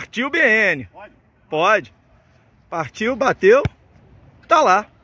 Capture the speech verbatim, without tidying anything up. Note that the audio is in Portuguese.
Partiu B N. Pode? Pode. Partiu, bateu, tá lá.